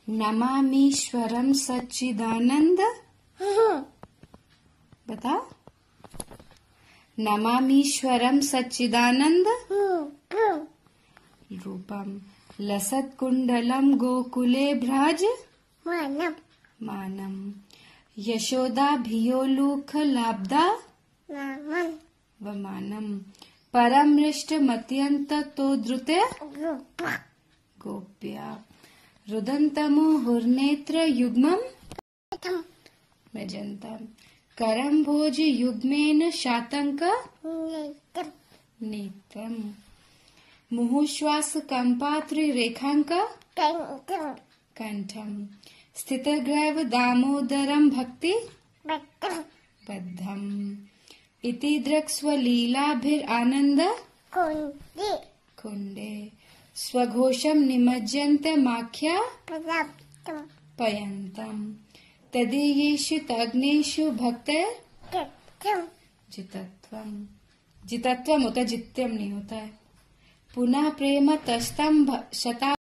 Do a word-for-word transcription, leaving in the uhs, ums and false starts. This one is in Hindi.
नमामीश्वरं सच्चिदानंद। बता। नमामीश्वरं सच्चिदानंद रूपम लसत्कुंडलं गोकुले भ्राज मानम मानम यशोदाभियोलुखलाब्धा नामन वमानम परमृष्टमत्यन्ततोद्रुते रूपा गोप्या रुदन्तमुहुर्नेत्र युग्मं तम मजन्तं करम्भोज युग्मेन शातंक नेत्र नेत्रम मुहुश्वास कंपात्रिरेखांक कंठम कंठम स्थितग्रैव दामोदरं भक्ति बद्धम बद्धम इति दृक्स्वलीलाभिरानन्द कुंडे कुंडे स्वघोषं निमज्जन्तमाख्या प्रदाप्तम पयन्तम तदीयेषु तग्नेषु भक्तैः तम जितत्वम। जितत्वम होता है, जित्यम नहीं होता है। पुनः प्रेम तस्तम शता